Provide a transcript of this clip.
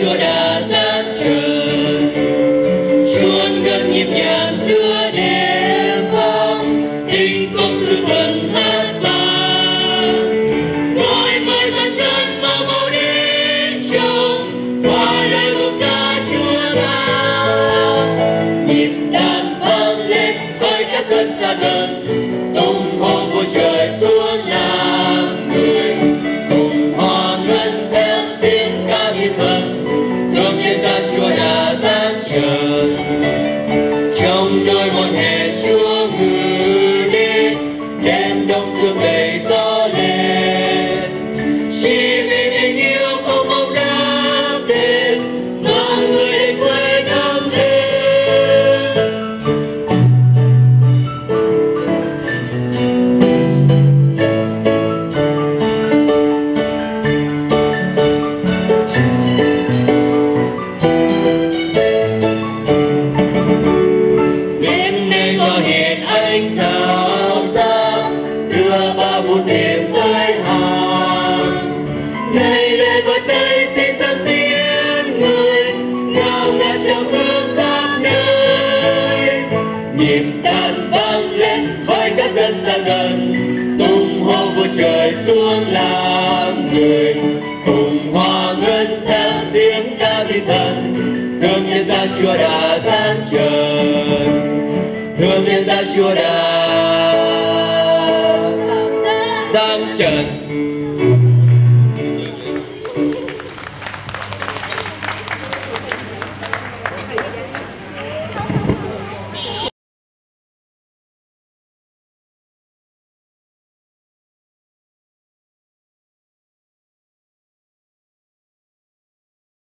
Chúa đã giáng trần. Chuông ngân nhịp nhàng giữa đêm vang, tình không sự thuần hát vang. Gọi mời toàn dân mau mau đến trông, qua lời của ca Chúa ban. Nhịp đàn vang lên với các dân xa gần, tung hô vua trời xuống làm người. Cùng hòa ngân theo tiếng ca thiên thần, thương nhân ra Chúa đã giáng trần. Trong nơi mòn hẹp Chúa ngự lên, đêm đông sương đầy gió lên. Chỉ vì tình yêu không mong đáp đền, mang người đến quê năm lên. Đêm nay có hiện ánh sao sáng, đưa ba một đêm tới hàng. Ngày lễ có đây xin sang tiếng người, ngào ngạt trong hương khắp nơi. Nhịp đàn vang lên với các dân xa gần, tung hô vua trời xuống làm người. Cùng hòa ngân theo tiếng ca thiên thần, thương nhân ra Chúa đã giáng trần. Thương nhân ra Chúa đã